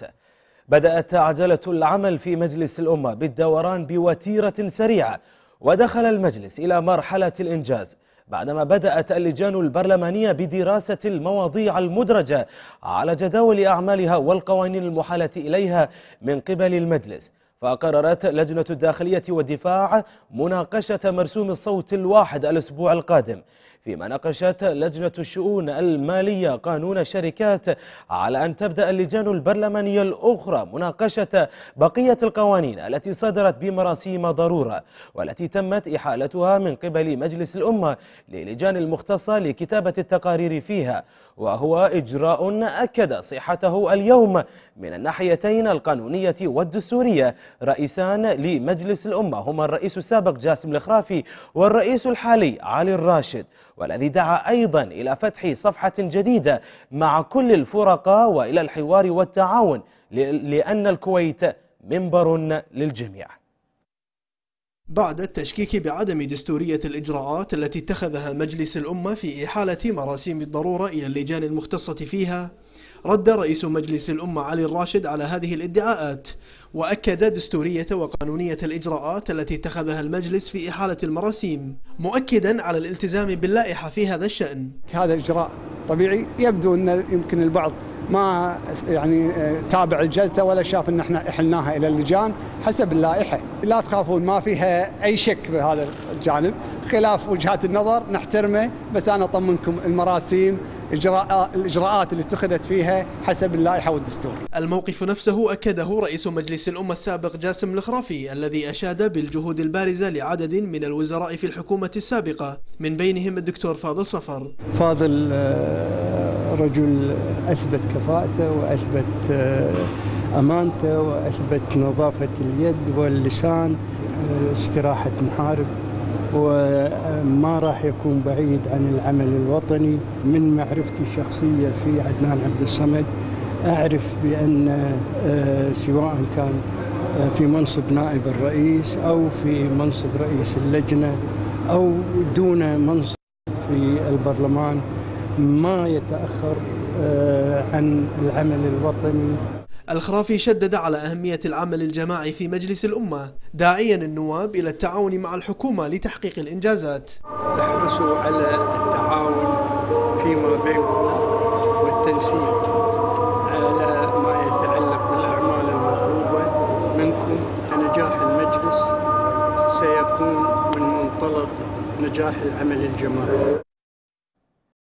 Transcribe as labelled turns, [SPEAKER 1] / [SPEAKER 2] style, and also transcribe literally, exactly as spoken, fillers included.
[SPEAKER 1] بدأت عجلة العمل في مجلس الأمة بالدوران بوتيرة سريعة، ودخل المجلس إلى مرحلة الإنجاز بعدما بدأت اللجان البرلمانية بدراسة المواضيع المدرجة على جداول أعمالها والقوانين المحالة إليها من قبل المجلس. فقررت لجنة الداخلية والدفاع مناقشة مرسوم الصوت الواحد الأسبوع القادم، فيما ناقشت لجنة الشؤون المالية قانون الشركات، على أن تبدأ اللجان البرلمانية الأخرى مناقشة بقية القوانين التي صدرت بمراسيم ضرورة والتي تمت إحالتها من قبل مجلس الأمة للجان المختصة لكتابة التقارير فيها، وهو إجراء أكد صحته اليوم من الناحيتين القانونية والدستورية رئيسان لمجلس الأمة هما الرئيس السابق جاسم الخرافي والرئيس الحالي علي الراشد، والذي دعا أيضا إلى فتح صفحة جديدة مع كل الفرقاء وإلى الحوار والتعاون، لأن الكويت منبر للجميع.
[SPEAKER 2] بعد التشكيك بعدم دستورية الإجراءات التي اتخذها مجلس الأمة في إحالة مراسيم الضرورة إلى اللجان المختصة فيها، رد رئيس مجلس الأمة علي الراشد على هذه الادعاءات، وأكد دستورية وقانونية الإجراءات التي اتخذها المجلس في إحالة المراسيم، مؤكدا على الالتزام باللائحة في هذا الشأن.
[SPEAKER 3] هذا إجراء طبيعي، يبدو أن يمكن البعض ما يعني تابع الجلسة ولا شاف أن احنا إحلناها إلى اللجان حسب اللائحة. لا تخافون، ما فيها أي شك بهذا الجانب، خلاف وجهات النظر نحترمه، بس أنا أطمنكم المراسيم إجراء الإجراءات اللي اتخذت فيها حسب اللائحة والدستور.
[SPEAKER 2] الموقف نفسه أكده رئيس مجلس الأمة السابق جاسم الخرافي، الذي أشاد بالجهود البارزة لعدد من الوزراء في الحكومة السابقة، من بينهم الدكتور فاضل صفر.
[SPEAKER 4] فاضل رجل أثبت كفاءته وأثبت أمانته وأثبت نظافة اليد واللسان، استراحة محارب، وما راح يكون بعيد عن العمل الوطني. من معرفتي الشخصية في عدنان عبد الصمد أعرف بأن سواء كان في منصب نائب الرئيس أو في منصب رئيس اللجنة أو دون منصب في البرلمان ما يتأخر عن العمل الوطني.
[SPEAKER 2] الخرافي شدد على أهمية العمل الجماعي في مجلس الأمة، داعيا النواب إلى التعاون مع الحكومة لتحقيق الإنجازات.
[SPEAKER 4] احرصوا على التعاون فيما بينكم والتنسيق على ما يتعلق بالأعمال المطلوبة منكم. نجاح المجلس سيكون من منطلق نجاح العمل الجماعي.